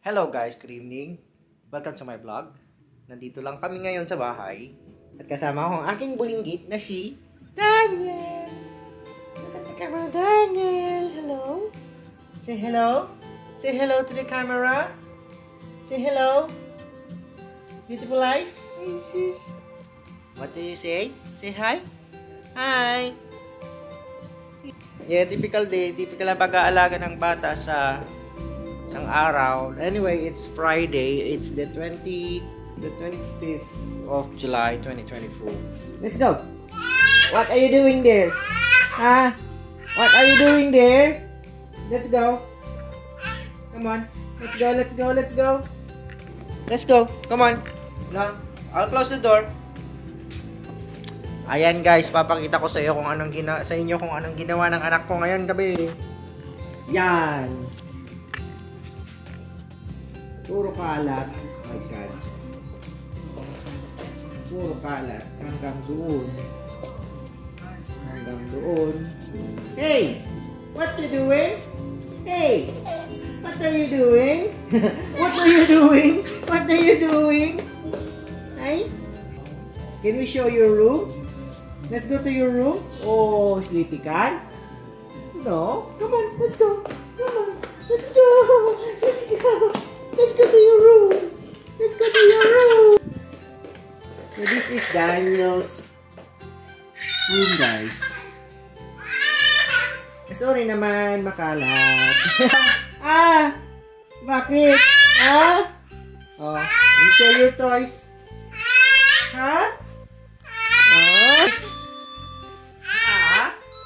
Hello guys, good evening. Welcome to my vlog. Nandito lang kami ngayon sa bahay. At kasama ko ang aking bulinggit na si Daniel. Look at the camera, Daniel. Hello. Say hello. Say hello to the camera. Say hello. Beautiful eyes. Yes. What do you say? Say hi. Hi. Yeah, typical day. Typical na pag-aalaga ng bata sa isang araw. Anyway, it's Friday. It's the 25th of July, 2024. Let's go. What are you doing there? Huh? What are you doing there? Let's go. Come on. Let's go, let's go, let's go. Let's go. Come on. No, I'll close the door. Ayan guys, papakita ko sa iyo kung anong ginawa ng anak ko ngayon gabi. Yan. Puro kalat. Oh my God. Puro kalat. Hanggang doon. Hanggang doon. Hey! What you doing? Hey! What are you doing? What are you doing? What are you doing? Hey? Can we show your room? Let's go to your room. Oh, sleepy ka? No? Come on, let's go. Come on. Let's go. Let's go. Let's go to your room. Let's go to your room. So this is Daniel's room, guys. Sorry naman, makalat. Ah! Bakit? Ah? Oh, you show your toys. Ha? Oh. Ah?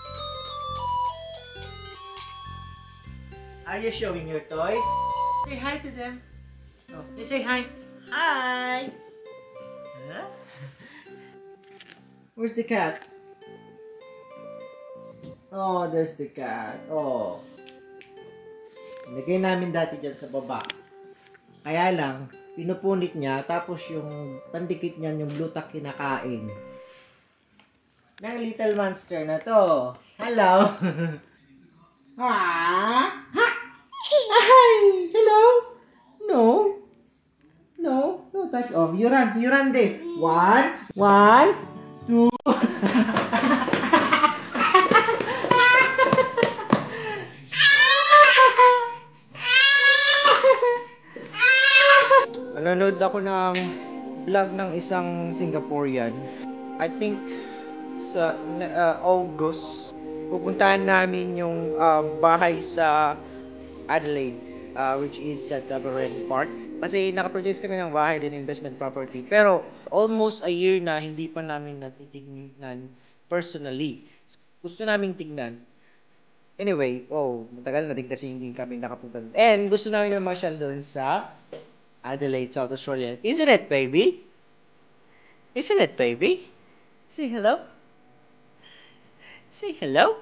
Are you showing your toys? Say hi to them. Oh, you say hi. Hi. Huh? Where's the cat? Oh, there's the cat. Oh. Nilagay namin dati dyan sa baba. Kaya lang, pinupunit niya, tapos yung pandikit niya, yung blue tack kinakain. Ng little monster na to. Hello. Ah? Ha? Hi! Hello? No? No? No touch. Oh, you run this. One, two. Nanonood ako ng vlog ng isang Singaporean. I think sa August, pupuntahan namin yung bahay sa Adelaide, which is sa Tabaran Park. Kasi naka-purchase kami ng bahay din, investment property. Pero almost a year na hindi pa namin natitignan personally. Gusto namin tignan. Anyway, matagal na din kasi hindi kami nakapunta. And gusto namin mamasyal doon sa Adelaide, South Australia. Isn't it, baby? Isn't it, baby? Say hello. Say hello.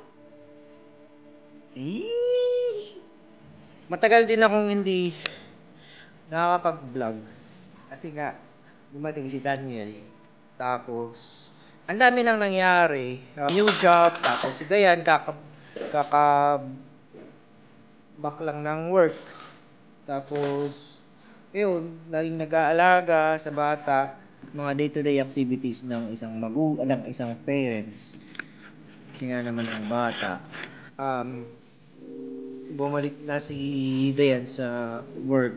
Matagal din akong hindi nakakapag-vlog. Kasi nga, dumating si Daniel. Tapos, ang dami nang nangyari. New job, tapos si Dayan, back lang ng work. Tapos, yun, laging nag-aalaga sa bata, mga day-to-day activities ng isang isang parents. Kasi nga naman ang bata. Bumalik na si Dayan sa work.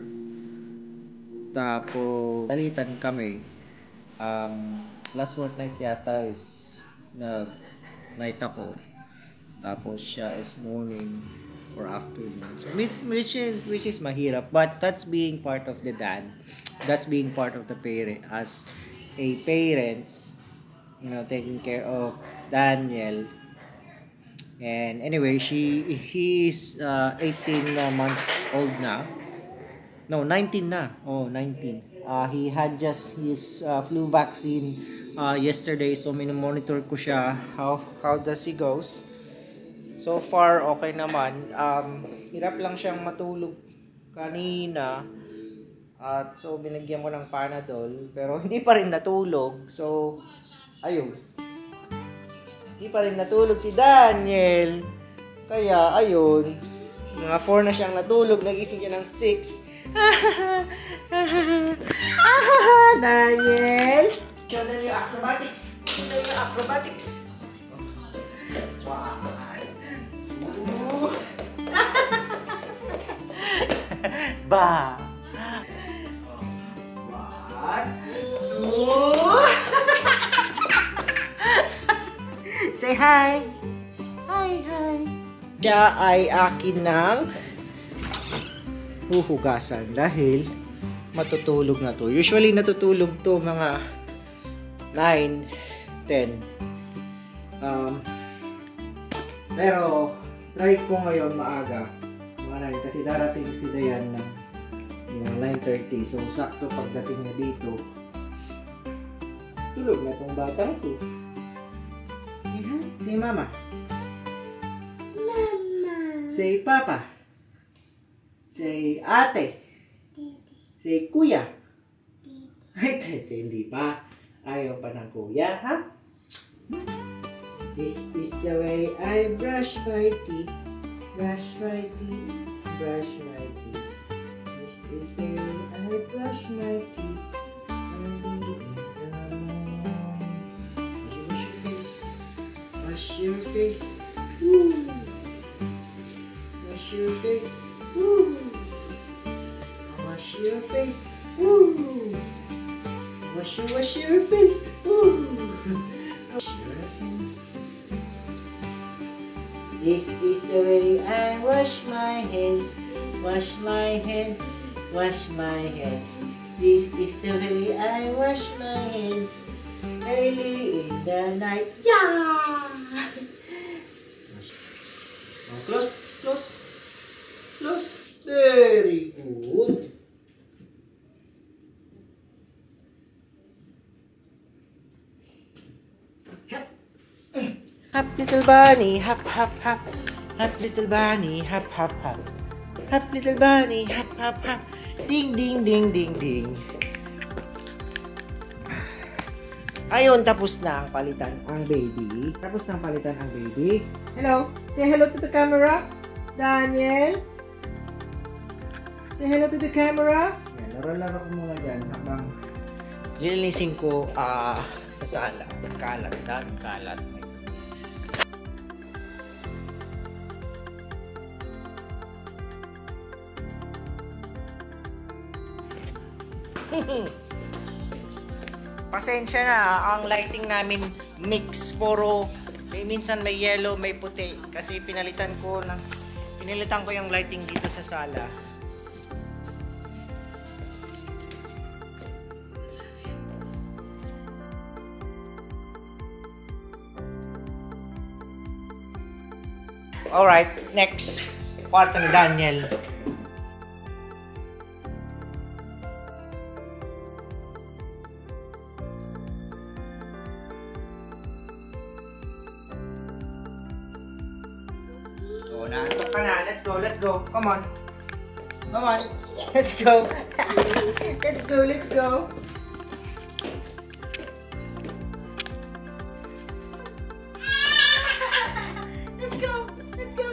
Tapos, palitan kami. Last fortnight yata is night ako. Tapos siya is morning or afternoon. So, which is mahirap, but that's being part of the dad. That's being part of the parent as a parents, taking care of Daniel. And anyway, he is 18 months old na. No, 19 na. Oh, 19. He had just his flu vaccine yesterday, so monitor ko siya how does he goes. So far okay naman. Hirap lang siyang matulog kanina. At so binigyan ko ng Panadol, pero hindi pa rin natulog. So ayun. Hindi pa rin natulog si Daniel. Kaya ayun, mga 4 na siyang natulog, nagising siya ng 6. Daniel! Show them your acrobatics. Show them your acrobatics. One. Two. Ba. One. Two. Say hi. Hi, hi. Siya ay akin ng huhugasan dahil matutulog na to. Usually natutulog to mga 9, 10. Pero try ko ngayon maaga. Mga 9 kasi darating si Dayan ng 9:30. So sakto pagdating niya dito, tulog na tong batang to. Say hi. Say mama. Mama. Say papa. Say ate. Say kuya. Ay, hindi pa. Ayaw pa ng kuya, ha? This is the way I brush my teeth. Brush my teeth. Brush my teeth. This is the way I brush my teeth. Wash your face. Wash your face. Woo. Wash your face. Woo. Wash your face. Woo. Wash your face. Woo. Wash your face. This is the way I wash my hands. Wash my hands. Wash my hands. This is the way I wash my hands. Early in the night. Yeah. Close. Close. Close. Very good. Hop little bunny, hop hop hop. Hop little bunny, hop hop hop. Hop little bunny, hop hop hop. Ding ding ding ding ding. Ayun, tapos na ang palitan ang baby. Tapos na ang palitan ang baby. Hello. Say hello to the camera. Daniel. Say hello to the camera. Yan, laro-laro ko muna dyan habang lilinisin ko sa sala. Kalat, daming kalat. Pasensya na, ang lighting namin mix, puro minsan may yellow, may puti kasi pinalitan ko yung lighting dito sa sala. Alright, next kwarto ni Daniel. Naantok ka na. Let's go, let's go. Come on. Come on. Let's go. Let's go, let's go. Let's go, let's go.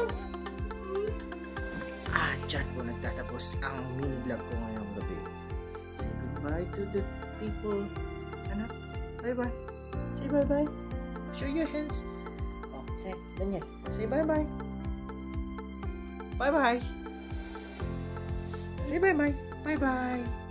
Dyan po nagtatapos ang mini vlog ko ngayong gabi. Say goodbye to the people. Anak, bye-bye. Say bye-bye. Show your hands. Oh, say, Daniel. Say bye-bye. Bye-bye. Say bye-bye. Bye-bye.